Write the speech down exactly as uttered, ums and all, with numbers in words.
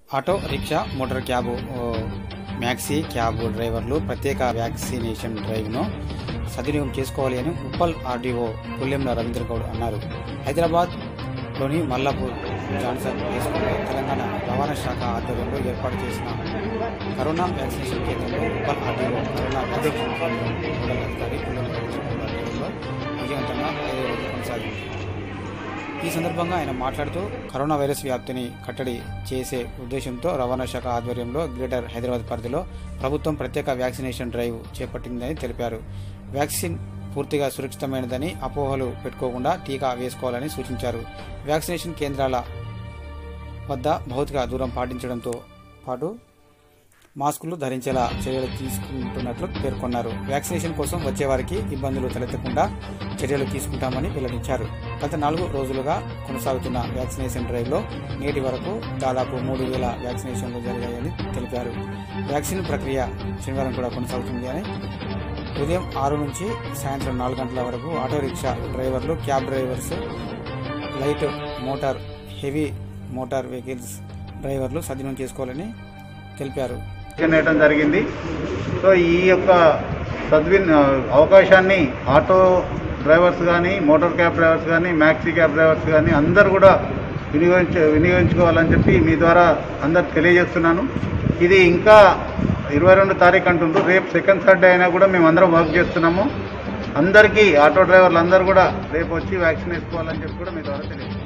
Auto rickshaw motor cab maxi cab డ్రైవర్లు ప్రత్యేక vaccination డ్రైవ్ను సద్వినియోగం చేసుకోవాలి అని ఉప్పల్ ఆర్డీఓ పుల్లెంల రవీంద్ర గౌడ్ అన్నారు. హైదరాబాద్లోని మల్లాపూర్ జాన్సన్ హై స్కూల్లో తెలంగాణ రవాణా శాఖ ఆధ్వర్యంలో ఏర్పాటు చేసిన కరోనా వ్యాక్సినేషన్ కేంద్రంలో ఉప్పల్ ఆర్డీఓ కరోనా అధ్యక్షుడు నోడల్ అధికారి పుల్లెంల రవీంద్ర గౌడ్ ఆధ్వర్యంలో విజయవంతంగా ఐదో రోజు కొనసాగింది. ఈ సందర్భంగా ఆయన మాట్లాడుతూ కరోనా వైరస్ వ్యాప్తిని కట్టడి చేసే ఉద్దేశంతో రవాణా శాఖ ఆధ్వర్యంలో గ్రేటర్ హైదరాబాద్ పరిధిలో ప్రభుత్వం ప్రత్యేక వ్యాక్సినేషన్ డ్రైవ్ చేపట్టిందని తెలిపారు. వ్యాక్సిన్ పూర్తిగా సురక్షితమైనదని అపోహలు పెట్టుకోకుండా టీకా వేసుకోవాలని సూచించారు. వ్యాక్సినేషన్ కేంద్రాల వద్ద భౌతిక దూరం పాటించడంతో పాటు మాస్కులు ధరించేలా చర్యలు తీసుకుంటున్నట్లు పేర్కొన్నారు. వ్యాక్సినేషన్ కోసం వచ్చేవారికి ఇబ్బందులు తలెత్తకుండా చర్యలు తీసుకుంటామని వెల్లడించారు. గత నాలుగు రోజులుగా కొనసాగుతున్న వ్యాక్సినేషన్ డ్రైవ్లో నేటి వరకు దాదాపు మూడు వేల వ్యాక్సినేషన్లు జరిగాయని తెలిపారు. వ్యాక్సిన్ ప్రక్రియ శనివారం కూడా కొనసాగుతుంది అని, ఉదయం ఆరు నుంచి సాయంత్రం నాలుగు గంటల వరకు ఆటో రిక్షా డ్రైవర్లు, cab drivers, light motor, heavy motor vehicles డ్రైవర్లు సద్వినియోగం చేసుకోవాలని తెలిపారు. చేయడం జరిగింది. సో ఈ యొక్క సద్విన్ అవకాశాన్ని ఆటో డ్రైవర్స్ కానీ, మోటార్ క్యాబ్ డ్రైవర్స్ కానీ, మ్యాక్సీ క్యాబ్ డ్రైవర్స్ కానీ అందరు కూడా వినియోగించ వినియోగించుకోవాలని చెప్పి మీ ద్వారా అందరికి తెలియజేస్తున్నాను. ఇది ఇంకా ఇరవై రెండు తారీఖు అంటుండ్రు. రేపు సెకండ్ సాటర్డే అయినా కూడా మేము అందరం వర్క్ చేస్తున్నాము. అందరికీ ఆటో డ్రైవర్లు అందరూ కూడా రేపు వచ్చి వ్యాక్సిన్ వేసుకోవాలని చెప్పి కూడా మీ ద్వారా తెలియజేస్తున్నాను.